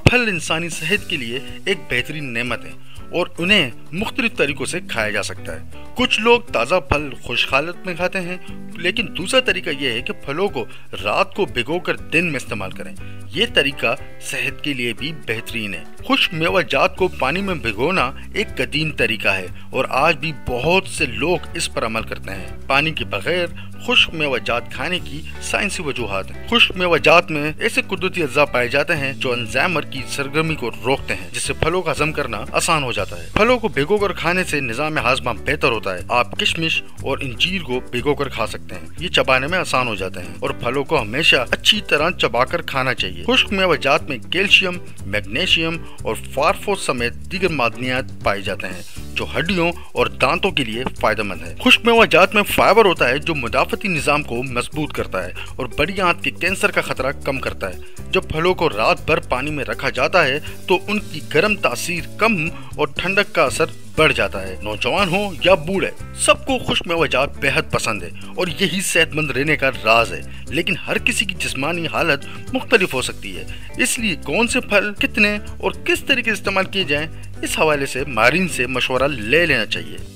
پھل انسانی صحت کے لیے ایک بہترین نعمت ہے اور انہیں مختلف طریقوں سے کھایا جا سکتا ہے۔ کچھ لوگ تازہ پھل خشک حالت میں کھاتے ہیں، لیکن دوسرا طریقہ یہ ہے کہ پھلوں کو رات کو بھگو کر دن میں استعمال کریں۔ یہ طریقہ صحت کے لیے بھی بہترین ہے۔ خشک میوہ جات کو پانی میں بھگونا ایک قدیم طریقہ ہے اور آج بھی بہت سے لوگ اس پر عمل کرتے ہیں۔ پانی کے بغیر خشک میوہ جات کھانے کی سائنسی وجوہات ہیں۔ خشک میوہ جات میں ایسے قدرتی اجزاء پائے جاتے ہیں جو الزائمر کی سرگرمی کو روکتے ہیں، جس سے پھلوں کا ہضم کرنا آسان ہو جاتا ہے۔ پھلوں کو بھگو کر کھانے سے نظام ہاضمہ بہتر ہوتا ہے۔ آپ کشمش اور انجیر کو بھگو کر کھا سکتے ہیں، یہ چبانے میں آسان ہو جاتے ہیں اور پھلوں کو ہمیشہ اچھی طرح چبا کر کھانا چاہیے۔ خشک میوہ جات میں کیلشیم، میگنیشیم اور فاسفورس سمیت دیگر معدنیات پائے جاتے ہیں جو ہڈیوں اور دانتوں کے لیے فائدہ مند ہے۔ خشک میوہ جات میں فائبر ہوتا ہے جو مدافعتی نظام کو مضبوط کرتا ہے اور بڑی آنت کے کینسر کا خطرہ کم کرتا ہے۔ جب پھلوں کو رات بھر پانی میں رکھا جاتا ہے تو ان کی گرم تاثیر کم اور ٹھنڈک کا اثر بڑھ جاتا ہے۔ نوجوان ہو یا بوڑھے، سب کو خشک میوہ جات بہت پسند ہے اور یہی صحت مند رہنے کا راز ہے، لیکن ہر کسی کی جسمانی حالت مختلف ہو سکتی ہے، اس لیے کون سے پھل کتنے اور کس طریقے سے استعمال کیے جائیں، اس حوالے سے ماہرین سے مشورہ لے لینا چاہیے۔